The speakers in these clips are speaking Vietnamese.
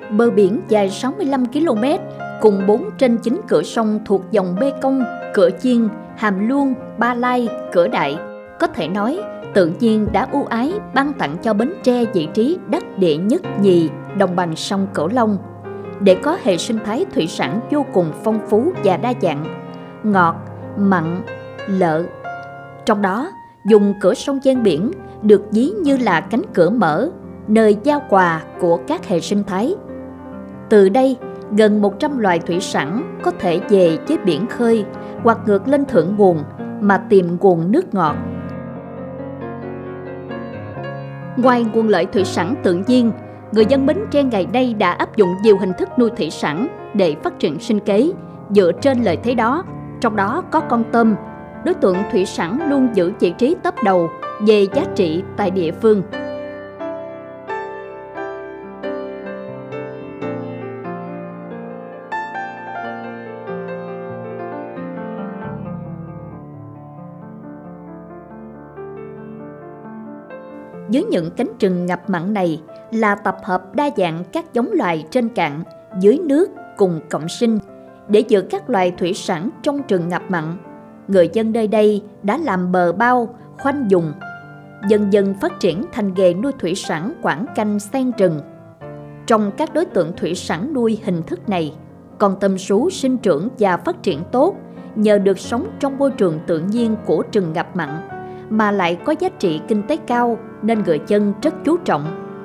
Bờ biển dài 65 km cùng 4 trên 9 cửa sông thuộc dòng Mê Công, Cửa Chiên, Hàm Luông, Ba Lai, Cửa Đại. Có thể nói, tự nhiên đã ưu ái ban tặng cho Bến Tre vị trí đắc địa nhất nhì đồng bằng sông Cửu Long, để có hệ sinh thái thủy sản vô cùng phong phú và đa dạng, ngọt, mặn, lợ. Trong đó, dùng cửa sông ven biển được ví như là cánh cửa mở, nơi giao quà của các hệ sinh thái. Từ đây, gần 100 loài thủy sản có thể về với biển khơi hoặc ngược lên thượng nguồn mà tìm nguồn nước ngọt. Ngoài nguồn lợi thủy sản tự nhiên, người dân Bến Tre ngày nay đã áp dụng nhiều hình thức nuôi thủy sản để phát triển sinh kế dựa trên lợi thế đó, trong đó có con tôm. Đối tượng thủy sản luôn giữ vị trí top đầu về giá trị tại địa phương. Dưới những cánh rừng ngập mặn này là tập hợp đa dạng các giống loài trên cạn, dưới nước cùng cộng sinh để giữ các loài thủy sản trong rừng ngập mặn. Người dân nơi đây đã làm bờ bao, khoanh vùng, dần dần phát triển thành nghề nuôi thủy sản quảng canh xen rừng. Trong các đối tượng thủy sản nuôi hình thức này, con tôm sú sinh trưởng và phát triển tốt nhờ được sống trong môi trường tự nhiên của rừng ngập mặn, mà lại có giá trị kinh tế cao nên người dân rất chú trọng.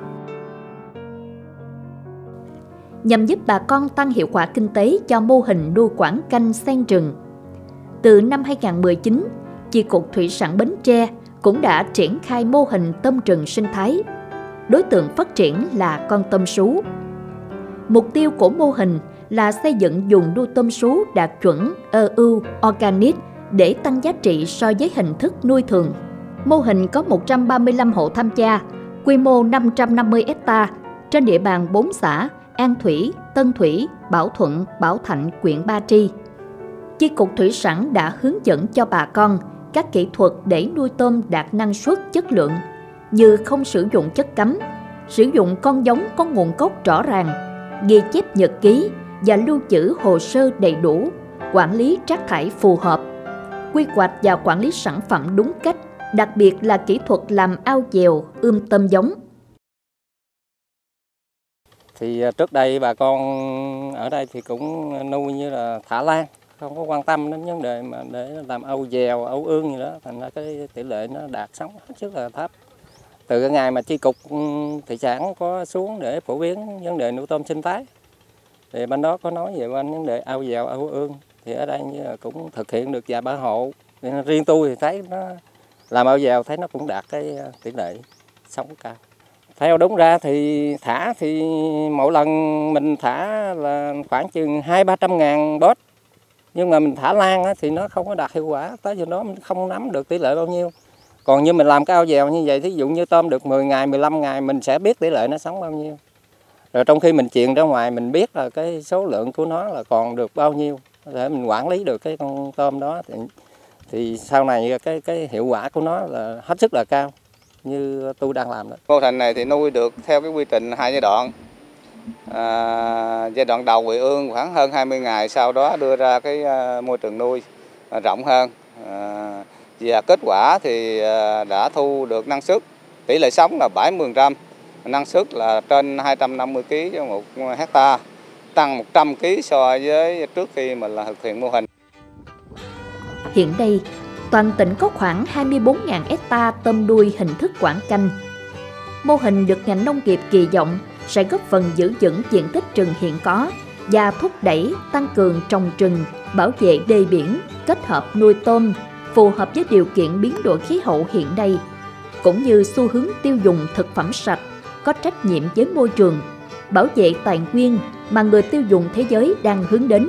Nhằm giúp bà con tăng hiệu quả kinh tế cho mô hình nuôi quảng canh xen rừng, từ năm 2019, Chi cục Thủy sản Bến Tre cũng đã triển khai mô hình tôm rừng sinh thái. Đối tượng phát triển là con tôm sú. Mục tiêu của mô hình là xây dựng vùng nuôi tôm sú đạt chuẩn EU Organic để tăng giá trị so với hình thức nuôi thường. Mô hình có 135 hộ tham gia, quy mô 550 ha trên địa bàn 4 xã An Thủy, Tân Thủy, Bảo Thuận, Bảo Thạnh, huyện Ba Tri. Chi cục Thủy sản đã hướng dẫn cho bà con các kỹ thuật để nuôi tôm đạt năng suất chất lượng, như không sử dụng chất cấm, sử dụng con giống có nguồn gốc rõ ràng, ghi chép nhật ký và lưu trữ hồ sơ đầy đủ, quản lý rác thải phù hợp, quy hoạch và quản lý sản phẩm đúng cách, đặc biệt là kỹ thuật làm ao chèo, tôm giống. Thì trước đây bà con ở đây thì cũng nuôi như là thả lan, không có quan tâm đến vấn đề mà để làm âu dèo, âu ương gì đó, thành ra cái tỷ lệ nó đạt sống hết sức là thấp. Từ cái ngày mà chi cục thủy sản có xuống để phổ biến vấn đề nuôi tôm sinh thái, thì bên đó có nói về vấn đề âu dèo, âu ương, thì ở đây cũng thực hiện được vài ba hộ. Riêng tôi thì thấy nó làm âu dèo thấy nó cũng đạt cái tỷ lệ sống cao. Theo đúng ra thì thả thì mỗi lần mình thả là khoảng chừng 200-300 ngàn bốt. Nhưng mà mình thả lan thì nó không có đạt hiệu quả, tới giờ đó mình không nắm được tỷ lệ bao nhiêu. Còn như mình làm cái ao dèo như vậy, thí dụ như tôm được 10 ngày, 15 ngày mình sẽ biết tỷ lệ nó sống bao nhiêu. Rồi trong khi mình truyền ra ngoài mình biết là cái số lượng của nó là còn được bao nhiêu, để mình quản lý được cái con tôm đó thì sau này cái hiệu quả của nó là hết sức là cao, như tôi đang làm đó. Mô hình này thì nuôi được theo cái quy trình 2 giai đoạn. Giai đoạn đầu quỳ ương khoảng hơn 20 ngày, sau đó đưa ra cái môi trường nuôi rộng hơn. Và kết quả thì đã thu được năng suất, tỷ lệ sống là 70%, năng suất là trên 250 kg cho 1 hectare, tăng 100 kg so với trước khi mình là thực hiện mô hình. Hiện đây, toàn tỉnh có khoảng 24.000 hectare tôm nuôi hình thức quảng canh. Mô hình được ngành nông nghiệp kỳ vọng sẽ góp phần giữ vững diện tích rừng hiện có và thúc đẩy tăng cường trồng rừng, bảo vệ đê biển, kết hợp nuôi tôm phù hợp với điều kiện biến đổi khí hậu hiện nay, cũng như xu hướng tiêu dùng thực phẩm sạch, có trách nhiệm với môi trường, bảo vệ tài nguyên mà người tiêu dùng thế giới đang hướng đến.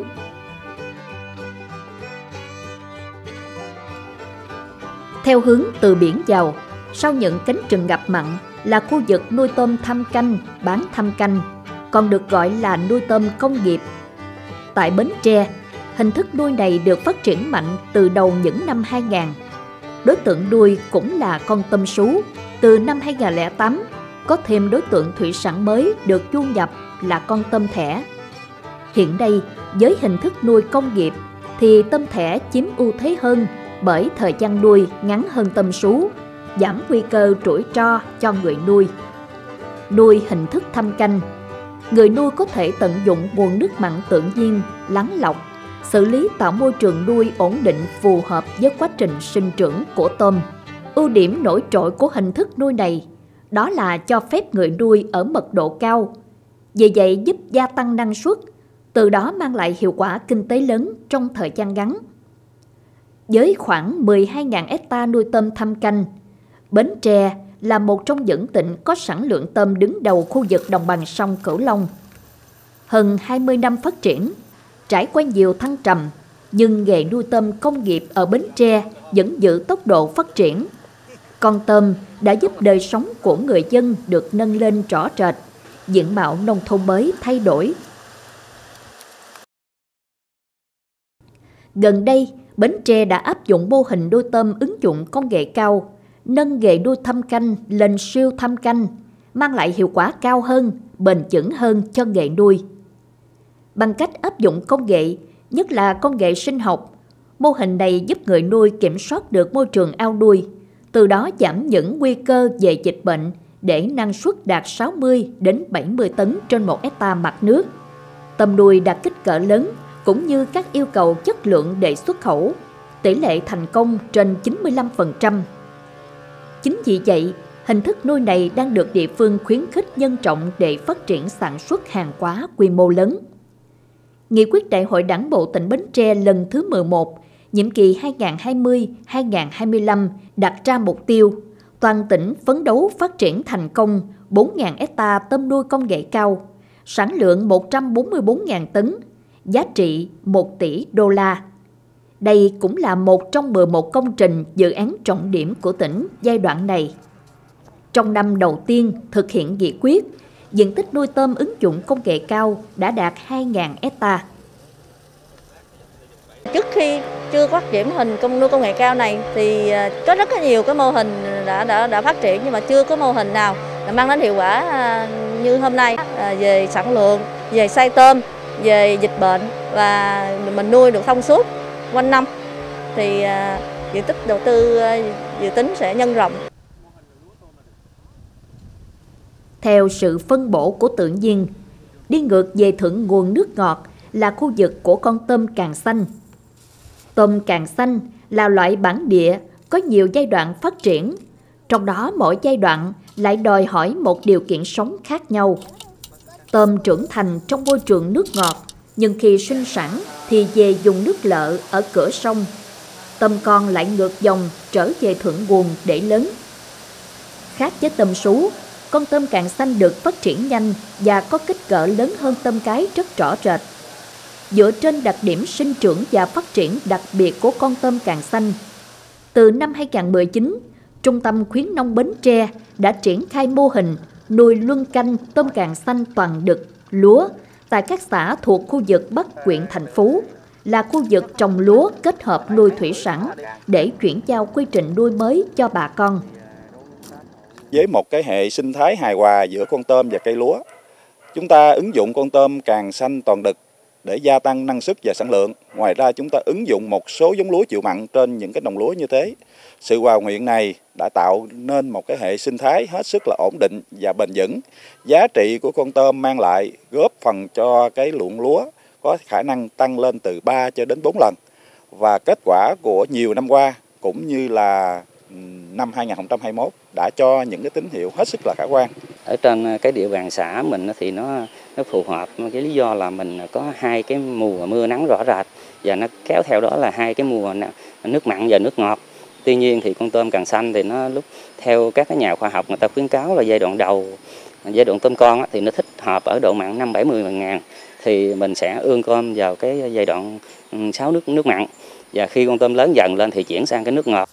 Theo hướng từ biển vào, sau những cánh rừng ngập mặn là khu vực nuôi tôm thâm canh, bán thâm canh, còn được gọi là nuôi tôm công nghiệp. Tại Bến Tre, hình thức nuôi này được phát triển mạnh từ đầu những năm 2000. Đối tượng nuôi cũng là con tôm sú. Từ năm 2008, có thêm đối tượng thủy sản mới được du nhập là con tôm thẻ. Hiện nay, với hình thức nuôi công nghiệp thì tôm thẻ chiếm ưu thế hơn bởi thời gian nuôi ngắn hơn tôm sú, giảm nguy cơ rủi ro cho người nuôi. Nuôi hình thức thâm canh, người nuôi có thể tận dụng nguồn nước mặn tự nhiên, lắng lọc, xử lý tạo môi trường nuôi ổn định phù hợp với quá trình sinh trưởng của tôm. Ưu điểm nổi trội của hình thức nuôi này đó là cho phép người nuôi ở mật độ cao, vì vậy giúp gia tăng năng suất, từ đó mang lại hiệu quả kinh tế lớn trong thời gian ngắn. Với khoảng 12.000 hectare nuôi tôm thâm canh, Bến Tre là một trong những tỉnh có sản lượng tôm đứng đầu khu vực đồng bằng sông Cửu Long. Hơn 20 năm phát triển, trải qua nhiều thăng trầm, nhưng nghề nuôi tôm công nghiệp ở Bến Tre vẫn giữ tốc độ phát triển. Con tôm đã giúp đời sống của người dân được nâng lên rõ rệt, diện mạo nông thôn mới thay đổi. Gần đây, Bến Tre đã áp dụng mô hình nuôi tôm ứng dụng công nghệ cao, nâng nghề nuôi thâm canh lên siêu thâm canh, mang lại hiệu quả cao hơn, bền vững hơn cho nghề nuôi. Bằng cách áp dụng công nghệ, nhất là công nghệ sinh học, mô hình này giúp người nuôi kiểm soát được môi trường ao nuôi, từ đó giảm những nguy cơ về dịch bệnh để năng suất đạt 60 đến 70 tấn trên 1 hectare mặt nước. Tôm nuôi đạt kích cỡ lớn cũng như các yêu cầu chất lượng để xuất khẩu, tỷ lệ thành công trên 95%. Chính vì vậy, hình thức nuôi này đang được địa phương khuyến khích nhân rộng để phát triển sản xuất hàng hóa quy mô lớn. Nghị quyết Đại hội Đảng bộ tỉnh Bến Tre lần thứ 11, nhiệm kỳ 2020-2025 đặt ra mục tiêu toàn tỉnh phấn đấu phát triển thành công 4.000 hectare tôm nuôi công nghệ cao, sản lượng 144.000 tấn, giá trị 1 tỷ đô la. Đây cũng là một trong 11 công trình dự án trọng điểm của tỉnh giai đoạn này. Trong năm đầu tiên thực hiện nghị quyết, diện tích nuôi tôm ứng dụng công nghệ cao đã đạt 2.000 hectare. Trước khi chưa phát triển hình nuôi công nghệ cao này thì có rất là nhiều cái mô hình đã phát triển, nhưng mà chưa có mô hình nào mang đến hiệu quả như hôm nay về sản lượng, về size tôm, về dịch bệnh và mình nuôi được thông suốt quanh năm thì diện tích đầu tư dự tính sẽ nhân rộng. Theo sự phân bổ của tự nhiên, đi ngược về thượng nguồn nước ngọt là khu vực của con tôm càng xanh. Tôm càng xanh là loại bản địa có nhiều giai đoạn phát triển, trong đó mỗi giai đoạn lại đòi hỏi một điều kiện sống khác nhau. Tôm trưởng thành trong môi trường nước ngọt, nhưng khi sinh sản thì về dùng nước lợ ở cửa sông. Tôm con lại ngược dòng trở về thượng nguồn để lớn. Khác với tôm sú, con tôm càng xanh được phát triển nhanh và có kích cỡ lớn hơn tôm cái rất rõ rệt. Dựa trên đặc điểm sinh trưởng và phát triển đặc biệt của con tôm càng xanh, từ năm 2019, Trung tâm Khuyến nông Bến Tre đã triển khai mô hình nuôi luân canh tôm càng xanh toàn đực, lúa tại các xã thuộc khu vực Bắc huyện Thành Phú, là khu vực trồng lúa kết hợp nuôi thủy sản để chuyển giao quy trình nuôi mới cho bà con. Với một cái hệ sinh thái hài hòa giữa con tôm và cây lúa, chúng ta ứng dụng con tôm càng xanh toàn đực để gia tăng năng suất và sản lượng. Ngoài ra chúng ta ứng dụng một số giống lúa chịu mặn trên những cái đồng lúa như thế. Sự hòa quyện này đã tạo nên một cái hệ sinh thái hết sức là ổn định và bền vững. Giá trị của con tôm mang lại góp phần cho cái lượng lúa có khả năng tăng lên từ 3 cho đến 4 lần. Và kết quả của nhiều năm qua cũng như là năm 2021 đã cho những cái tín hiệu hết sức là khả quan. Ở trên cái địa bàn xã mình thì nó phù hợp, cái lý do là mình có hai cái mùa mưa nắng rõ rệt và nó kéo theo đó là hai cái mùa nước mặn và nước ngọt. Tuy nhiên thì con tôm càng xanh thì nó theo các cái nhà khoa học người ta khuyến cáo là giai đoạn đầu, giai đoạn tôm con thì nó thích hợp ở độ mặn 5-70 ngàn, thì mình sẽ ương tôm vào cái giai đoạn 6 nước mặn, và khi con tôm lớn dần lên thì chuyển sang cái nước ngọt.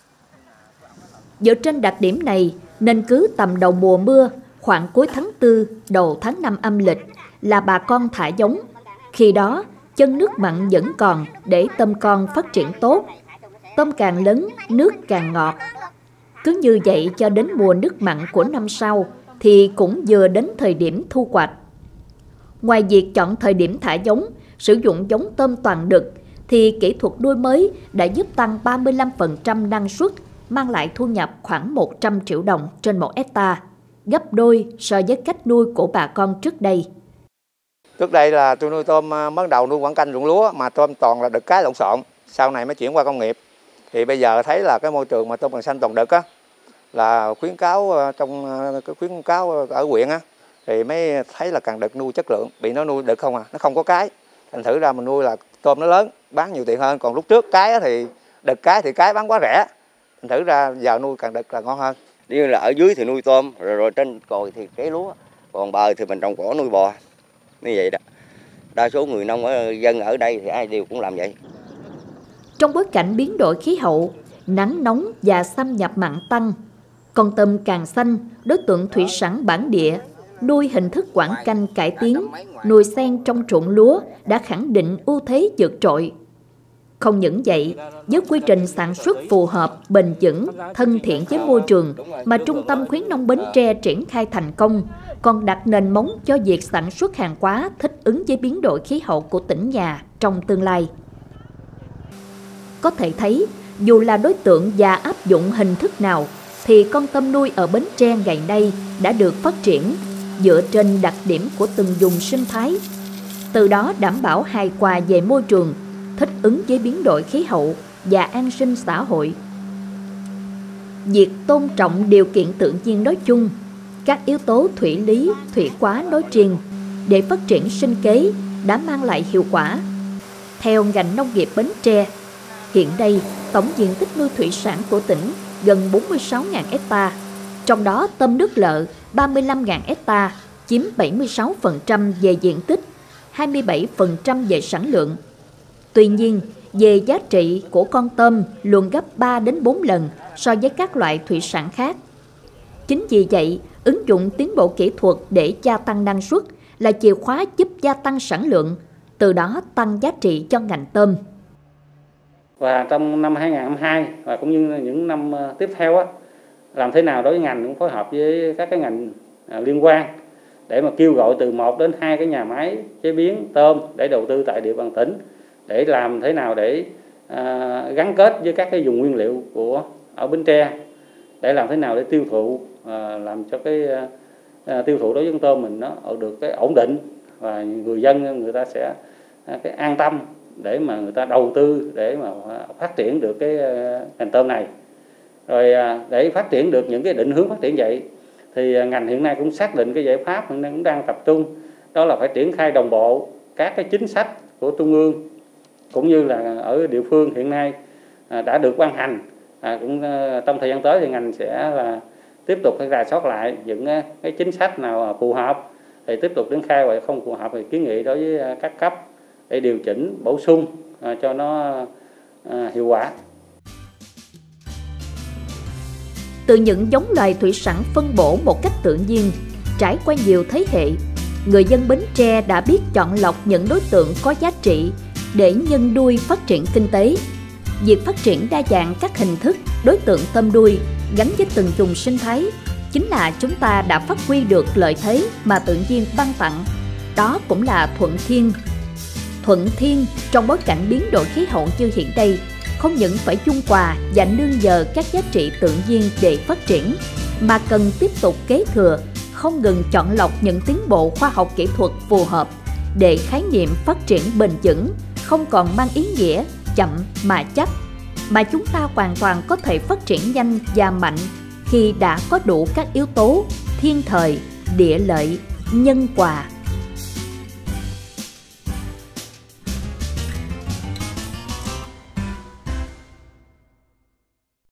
Dựa trên đặc điểm này nên cứ tầm đầu mùa mưa, khoảng cuối tháng 4, đầu tháng 5 âm lịch là bà con thả giống. Khi đó, chân nước mặn vẫn còn để tôm con phát triển tốt. Tôm càng lớn, nước càng ngọt. Cứ như vậy cho đến mùa nước mặn của năm sau, thì cũng vừa đến thời điểm thu hoạch. Ngoài việc chọn thời điểm thả giống, sử dụng giống tôm toàn đực, thì kỹ thuật nuôi mới đã giúp tăng 35% năng suất, mang lại thu nhập khoảng 100 triệu đồng trên 1 hectare, gấp đôi so với cách nuôi của bà con trước đây. Trước đây là tôi nuôi tôm, bắt đầu nuôi quảng canh ruộng lúa mà tôm toàn là đực cái lộn xộn, sau này mới chuyển qua công nghiệp. Thì bây giờ thấy là cái môi trường mà tôm càng xanh toàn đực á, là khuyến cáo trong cái khuyến cáo ở huyện á, thì mới thấy là càng đực nuôi chất lượng, bị nó nuôi đực không à, nó không có cái. Thành thử ra mình nuôi là tôm nó lớn, bán nhiều tiền hơn. Còn lúc trước cái thì đực cái thì cái bán quá rẻ. Thành thử ra giờ nuôi càng đực là ngon hơn. Như là ở dưới thì nuôi tôm, rồi trên cồi thì cấy lúa, còn bờ thì mình trồng cỏ nuôi bò. Như vậy đó. Đa số người nông dân ở đây thì ai đều cũng làm vậy. Trong bối cảnh biến đổi khí hậu, nắng nóng và xâm nhập mặn tăng, con tôm càng xanh, đối tượng thủy sản bản địa, nuôi hình thức quảng canh cải tiến, nuôi xen trong ruộng lúa đã khẳng định ưu thế vượt trội. Không những vậy, với quy trình sản xuất phù hợp, bền vững, thân thiện với môi trường mà Trung tâm Khuyến nông Bến Tre triển khai thành công, còn đặt nền móng cho việc sản xuất hàng hóa thích ứng với biến đổi khí hậu của tỉnh nhà trong tương lai. Có thể thấy, dù là đối tượng và áp dụng hình thức nào, thì con tôm nuôi ở Bến Tre ngày nay đã được phát triển dựa trên đặc điểm của từng vùng sinh thái, từ đó đảm bảo hài hòa về môi trường, thích ứng với biến đổi khí hậu và an sinh xã hội. Việc tôn trọng điều kiện tự nhiên nói chung, các yếu tố thủy lý, thủy hóa nói riêng để phát triển sinh kế đã mang lại hiệu quả. Theo ngành nông nghiệp Bến Tre, hiện nay tổng diện tích nuôi thủy sản của tỉnh gần 46.000 hectare, trong đó tôm nước lợ 35.000 hectare, chiếm 76% về diện tích, 27% về sản lượng. Tuy nhiên, về giá trị của con tôm luôn gấp 3 đến 4 lần so với các loại thủy sản khác. Chính vì vậy, ứng dụng tiến bộ kỹ thuật để gia tăng năng suất là chìa khóa giúp gia tăng sản lượng, từ đó tăng giá trị cho ngành tôm. Và trong năm 2022 và cũng như những năm tiếp theo á, làm thế nào đối với ngành cũng phối hợp với các cái ngành liên quan để mà kêu gọi từ 1 đến 2 cái nhà máy chế biến tôm để đầu tư tại địa bàn tỉnh, để làm thế nào để gắn kết với các cái vùng nguyên liệu của ở Bến Tre, để làm thế nào để tiêu thụ, làm cho cái tiêu thụ đối với con tôm mình nó được cái ổn định, và người dân người ta sẽ cái an tâm để mà người ta đầu tư để mà phát triển được cái ngành tôm này. Rồi để phát triển được những cái định hướng phát triển vậy thì ngành hiện nay cũng xác định cái giải pháp hiện nay cũng đang tập trung, đó là phải triển khai đồng bộ các cái chính sách của trung ương cũng như là ở địa phương hiện nay đã được ban hành. Cũng trong thời gian tới thì ngành sẽ là tiếp tục phải rà soát lại những cái chính sách nào phù hợp thì tiếp tục triển khai, và không phù hợp thì kiến nghị đối với các cấp để điều chỉnh bổ sung cho nó hiệu quả. Từ những giống loài thủy sản phân bổ một cách tự nhiên, trải qua nhiều thế hệ, người dân Bến Tre đã biết chọn lọc những đối tượng có giá trị để nhân nuôi phát triển kinh tế. Việc phát triển đa dạng các hình thức, đối tượng tôm nuôi gắn với từng vùng sinh thái chính là chúng ta đã phát huy được lợi thế mà tự nhiên ban tặng. Đó cũng là thuận thiên. Thuận thiên trong bối cảnh biến đổi khí hậu như hiện nay, không những phải dung hòa và nương nhờ các giá trị tự nhiên để phát triển, mà cần tiếp tục kế thừa, không ngừng chọn lọc những tiến bộ khoa học kỹ thuật phù hợp để khái niệm phát triển bền vững không còn mang ý nghĩa chậm mà chắc, mà chúng ta hoàn toàn có thể phát triển nhanh và mạnh khi đã có đủ các yếu tố thiên thời, địa lợi, nhân hòa,